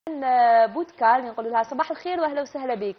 بودكال نقول لها صباح الخير واهلا وسهلا بك.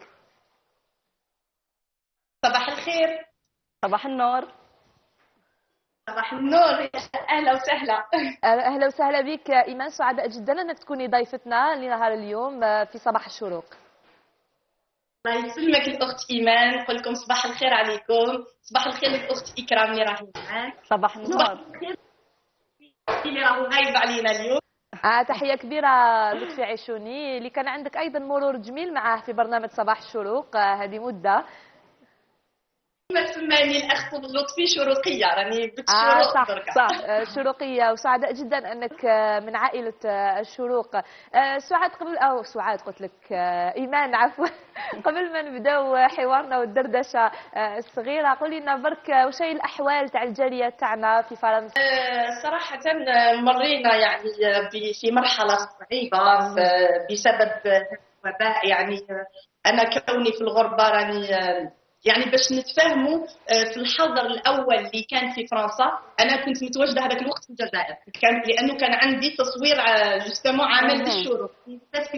صباح الخير. صباح النور. صباح النور، اهلا وسهلا. اهلا وسهلا بك ايمان، سعداء جدا انك تكوني ضيفتنا لنهار اليوم في صباح الشروق. الله يسلمك الاخت ايمان، نقول لكم صباح الخير عليكم. صباح الخير للاخت اكرام اللي راهي معاك. صباح صباح النور. الخير اللي راهو غايب علينا اليوم. تحيه كبيره لطفي عيشوني اللي كان عندك ايضا مرور جميل معاه في برنامج صباح الشروق هذه مده. ما تسماني الاخت لطفي شروقيه، راني بنت الشروق صح دركا. صح شروقيه، وسعداء جدا انك من عائله الشروق. سعاد قبل او سعاد قلت لك ايمان عفوا قبل ما نبداو حوارنا والدردشه الصغيره، قولي لنا برك وش هي الاحوال تاع الجاليه تاعنا في فرنسا؟ صراحه مرينا يعني في مرحله صعيبه بسبب الوباء. يعني انا كوني في الغربه راني يعني باش نتفاهموا في الحظر الاول اللي كان في فرنسا، انا كنت متواجده هذاك الوقت في الجزائر، لانه كان عندي تصوير جوستومون عمل الشروق في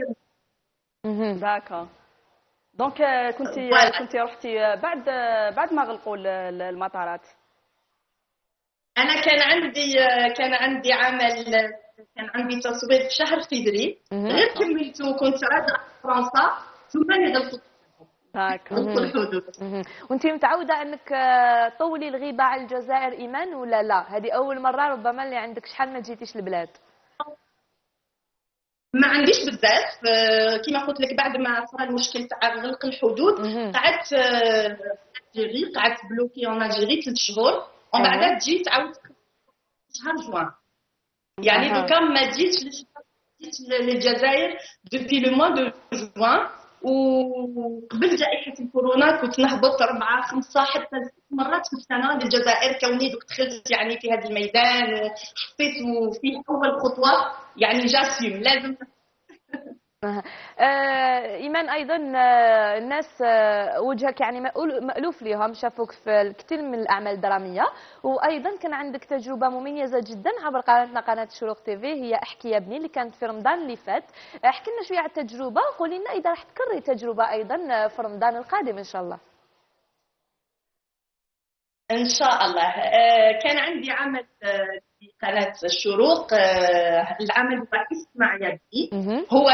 داكا. دونك كنتي رحتي بعد ما غلقوا المطارات. انا كان عندي عمل، كان عندي تصوير في شهر فبراير، غير كملته كنت راجعه فرنسا ثم نزلت الحدود. وانت متعوده انك طولي الغيبه على الجزائر ايمان ولا لا؟ هذه اول مره ربما اللي عندك شحال ما جيتيش البلاد. ما عنديش بزاف، كما قلت لك بعد ما صار المشكل تاع غلق الحدود قعدت الجيري، قعدت بلوكي اون الجيري 3 شهور، ومن بعد جيت عاودت شهر جوان. يعني دوكا ما جيتش للجزائر دوبي لو موا دو جوان، وقبل جائحة الكورونا كنت نهبط 4 5 حتى 6 مرات في السنة للجزائر، كوني دوك دخلت يعني في هذا الميدان وحطيت فيه أول خطوة، يعني جاسيوم لازم. ايمان ايضا الناس وجهك يعني مألوف لهم، شافوك في الكثير من الاعمال الدراميه، وايضا كان عندك تجربه مميزه جدا عبر قناتنا قناه الشروق تي في، هي احكي يا ابني اللي كانت في رمضان اللي فات. احكي لنا شويه على التجربه، وقولي لنا اذا راح تكرري تجربه ايضا في رمضان القادم ان شاء الله. ان شاء الله. كان عندي عمل في قناه الشروق، العمل هو اسمع يا ابني. هو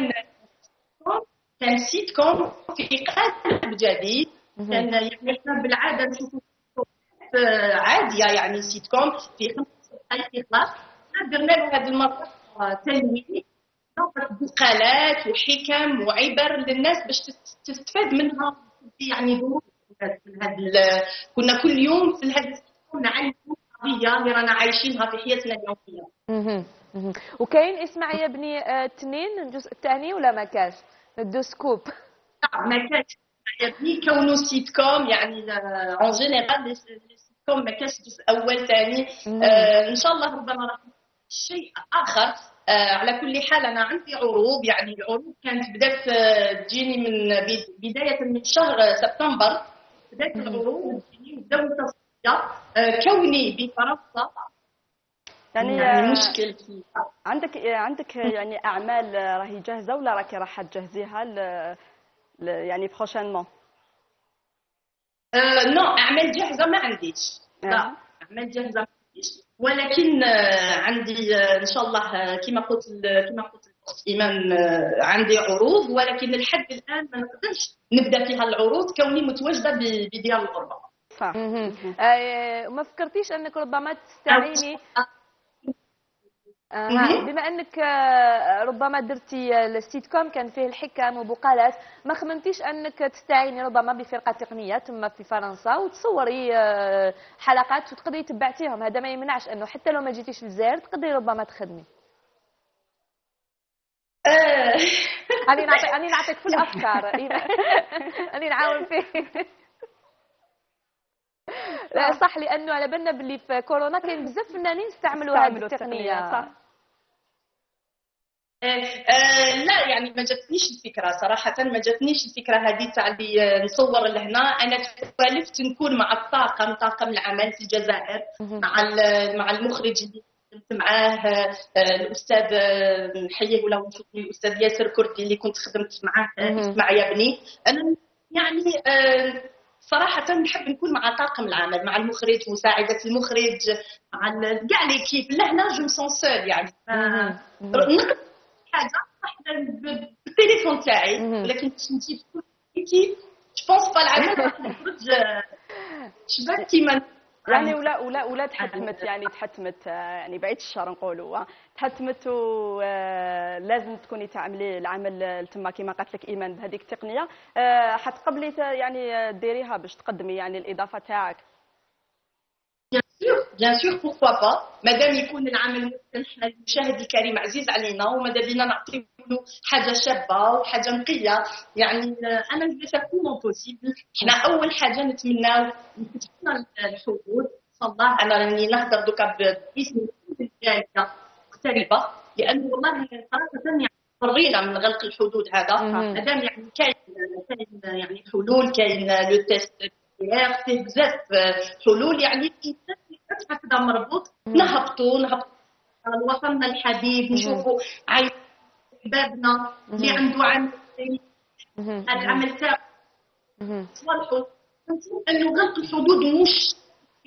كان سيت كوم في قالب جديد. كان يعني احنا بالعاده نشوفوا عاديه، يعني سيت كوم في 5 دقائق يخلص. درنا له هذه المره تلوين، مقالات وحكم وعبر للناس باش تستفاد منها. يعني دروس كنا كل يوم في هذا نعلم قضيه اللي رانا عايشينها في حياتنا اليوميه. وكاين اسمع يا ابني اثنين الجزء الثاني ولا ما كاش ندو سكوب؟ ما كانش يا ابني كونه سيت كوم، يعني اون جينيرال لي سيت كوم ما كانش جزء اول ثاني. ان شاء الله ربما راح شيء اخر. على كل حال انا عندي عروض، يعني العروض كانت بدات تجيني من بدايه من شهر سبتمبر، بدات العروض تجيني بدون تصفيه. كوني بفرنسا يعني مشكل فيها. عندك يعني اعمال راهي جاهزه ولا راكي راح تجهزيها يعني بروشينمون؟ نو، اعمال جاهزه ما عنديش. لا، اعمال جاهزه ما عنديش، ولكن عندي ان شاء الله كما قلت الاخت ايمان، عندي عروض، ولكن لحد الان ما نقدرش نبدا فيها العروض كوني متواجده بديار الغربه. صح. ما فكرتيش انك ربما تستعيني بما انك ربما درتي السيت كوم كان فيه الحكم وبقالات، ما خممتيش انك تستعيني ربما بفرقه تقنيه ثم في فرنسا وتصوري حلقات وتقدري تبعتيهم؟ هذا ما يمنعش انه حتى لو ما جيتيش للجزائر تقدري ربما تخدمي. اني نعطيك في الافكار اني نعاون فيه. لا صح، لانه على بالنا باللي في كورونا كاين بزاف فنانين استعملوا هذه التقنيه. صح. لا يعني ما جاتنيش الفكره صراحه، ما جاتنيش الفكره هذه تاع اللي نصور لهنا. انا تكلفت نكون مع طاقم العمل في الجزائر، مع المخرج اللي خدمت معاه الاستاذ نحييه ولا ونشكر الاستاذ ياسر كردي اللي كنت خدمت معاه اسمع يا بني. انا يعني صراحه نحب نكون مع طاقم العمل، مع المخرج، مساعده المخرج، مع كاع ليكيب. لهنا جو سون سول يعني نقدر حاجه بالتليفون تاعي، ولكن باش نجيب كل جو با العمل راح يخرج شبه كيما يعني ولا تحتمت، يعني تحتمت يعني بعيد الشر نقولوا تحتمت، ولازم تكوني تعملي العمل تما كما قالت لك ايمان بهذيك التقنيه. حتقبلي يعني ديريها باش تقدمي يعني الاضافه تاعك؟ بيان سور بوركوا با، مادام يكون العمل حنا المشاهد الكريم عزيز علينا، وماذا بينا نعطيو له حاجه شابه وحاجه نقيه. يعني انا جو فير تو مون بوسيبل. حنا اول حاجه نتمناو يفتح لنا الحدود ان شاء الله. انا راني نهضر دوكا باسم الجاليه مغتربه، لانه والله صراحه يعني فرينا من غلق الحدود هذا. مادام يعني كاين يعني حلول، كاين لو تيست فيه بزاف حلول. يعني هكذا مربوط نهبطوا لوطننا الحبيب، نشوفوا عايش احبابنا اللي عنده عمل هذا العمل تاعو صالحوا. انه غلق الحدود مش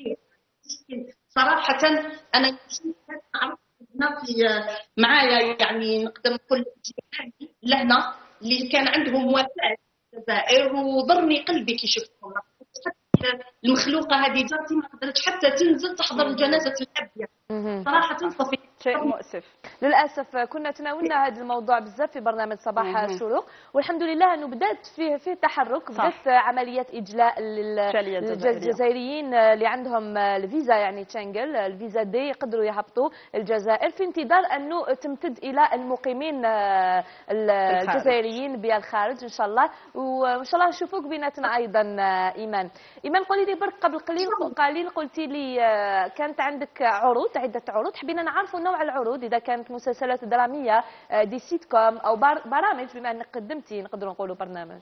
صراحه. انا نعرف في معايا يعني نقدر نقول لهنا اللي كان عندهم وفاه في الجزائر، وضرني قلبي كي شفتهم. المخلوقه هذه جارتي ما قدرتش حتى تنزل تحضر جنازه الاب. صراحه صفي شيء مؤسف. للاسف كنا تناولنا هذا الموضوع بزاف في برنامج صباح الشروق، والحمد لله انه بدات فيه تحرك، بدات عمليات اجلاء للجزائريين اللي عندهم الفيزا يعني تشنغل الفيزا دي يقدروا يهبطوا الجزائر في انتظار انه تمتد الى المقيمين الجزائريين بالخارج ان شاء الله. وان شاء الله نشوفوك بيناتنا ايضا ايمان. قولي لي برك قبل قليل قلتي لي كانت عندك عروض، عده عروض، حبينا نعرفوا نوع العروض، اذا كانت مسلسلات دراميه دي سيت كوم او برامج، بما انك قدمتي نقدروا نقولوا برنامج.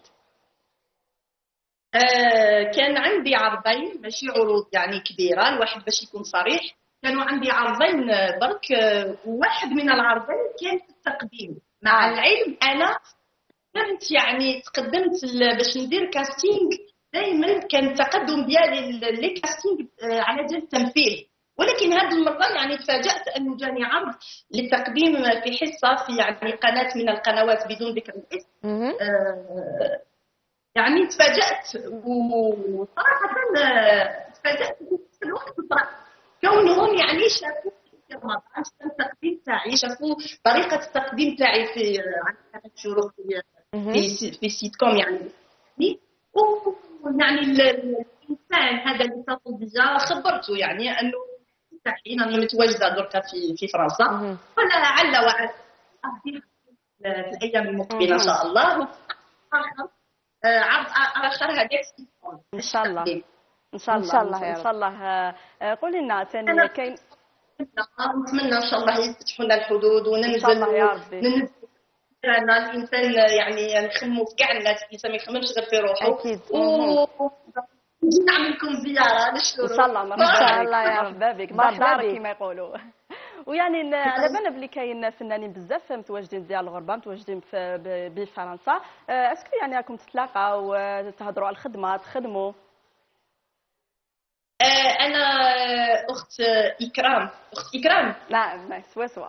كان عندي عرضين، ماشي عروض يعني كبيره، الواحد باش يكون صريح. كانوا عندي عرضين برك، واحد من العرضين كان في التقديم. مع العلم انا كنت يعني تقدمت باش ندير كاستينغ، دائما كان التقدم ديالي لي كاستينغ على جال التمثيل. ولكن هذه المرة يعني تفاجأت أنه جاني عرض للتقديم في حصة في يعني قناة من القنوات بدون ذكر الاسم. يعني تفاجأت، وصراحة تفاجأت في نفس الوقت كونهم يعني شافوا التقديم تاعي، شافوا طريقة التقديم تاعي في قناة الشروق في سيت كوم يعني. يعني الإنسان هذا اللي اتصل بيا خبرته يعني أنه حين أنا متواجدة دركا في فرنسا، فلعل وعسى في الأيام المقبلة إن شاء الله عرض آخر هذاك إن شاء الله. إن شاء الله. إن شاء الله. قولي لنا ثاني كاين، نتمنى إن شاء الله يفتحوا لنا الحدود وننزل إن شاء الله يا ربي. أنا الإنسان يعني نخمو في كاع الناس، الإنسان ما يخممش غير في روحه. أكيد. نجي نعمل لكم زيارة نشكرك. إن شاء الله. مرحبا بك مرحبا بك كما يقولوا. ويعني على بالنا بلي كاين فنانين بزاف متواجدين ديال الغربه، متواجدين بفرنسا. اسكو يعني راكم تتلاقاو وتهضروا على الخدمه، تخدموا؟ انا اخت اكرام. نعم سوا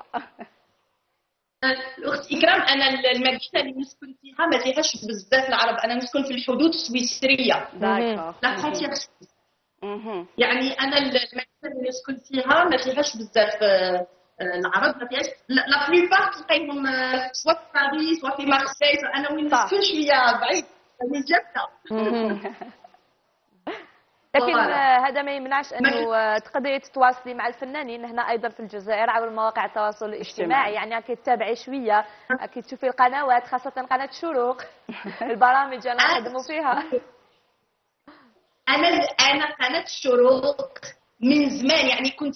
الاخت اكرام، انا المدينه اللي نسكن فيها ما فيهاش بزاف العرب. انا نسكن في الحدود السويسريه، لا فرونتيير. يعني انا المدينه اللي نسكن فيها ما فيهاش بزاف العرب، ما فيهاش لا بليبار تلقايهم سوا في باريس سوا في مارسيل. انا وين نسكن شويه بعيد من جده. لكن هذا ما يمنعش انه تقدري تتواصلي مع الفنانين هنا ايضا في الجزائر عبر مواقع التواصل الاجتماعي. يعني اكيد تتابعي شويه، اكيد تشوفي القنوات، خاصه قناه الشروق البرامج انا نخدموا فيها. انا قناه الشروق من زمان يعني كنت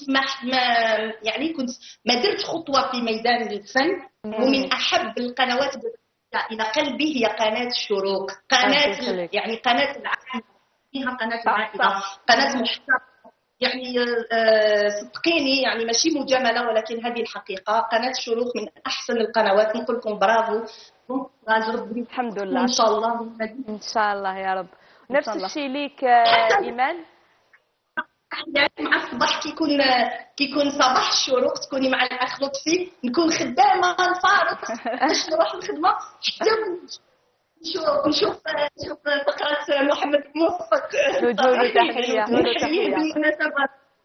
ما درت خطوه في ميدان الفن، ومن احب القنوات الى قلبي هي قناه الشروق. قناه يعني قناه العائله، فيها قناه العائله، قناه محترمه يعني صدقيني يعني ماشي مجامله ولكن هذه الحقيقه. قناه الشروق من احسن القنوات، نقول لكم برافو. ربي الحمد لله ان شاء الله. ان شاء الله يا رب. نفس الشيء ليك ايمان. يعني مع الصباح كيكون صباح الشروق تكوني مع الاخ لطفي، نكون خدامه نفارق باش نروح الخدمه حتى نشوف فقرة محمد موفق. نوجه له تحيه. بالمناسبة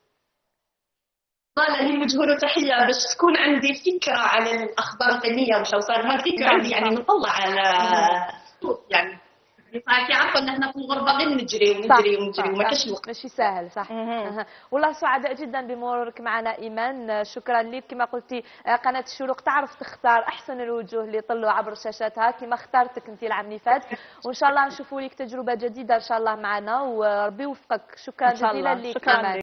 والله نوجه له تحيه باش تكون عندي فكره على الاخبار الفنيه وش صار. ما فكره عندي يعني نطلع على يعني صراحه عارفه ان احنا في الغربه غير نجري وما كاش وقت. ماشي سهل صح. والله سعداء جدا بمرورك معنا ايمان. شكرا لك. كما قلتي قناه الشروق تعرف تختار احسن الوجوه اللي يطلوا عبر شاشاتها كما اختارتك انت العام اللي فات، وان شاء الله نشوفوا لك تجربه جديده ان شاء الله معنا وربي يوفقك. شكرا جزيلا لك.